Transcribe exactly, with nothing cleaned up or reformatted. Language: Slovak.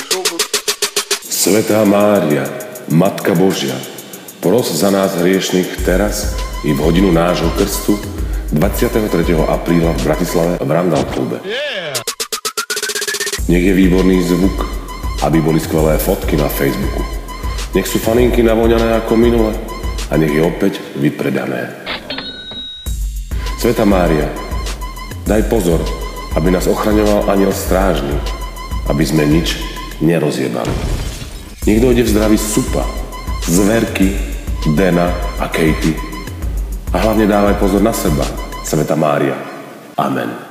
Svätá Mária, Matka Božia, pros za nás hriešnych teraz i v hodinu nášho krstu dvadsiateho tretieho apríla v Bratislave v Randall klube. Nech je výborný zvuk, aby boli skvelé fotky na Facebooku. Nech sú faninky navoňané ako minule a nech je opäť vypredané. Svätá Mária, daj pozor, aby nás ochraňoval anjel strážny, aby sme nič nerozjebali. Nech dojde v zdraví Supa, Zverky, Dena a Katy. A hlavne dávaj pozor na seba, Svätá Mária. Amen.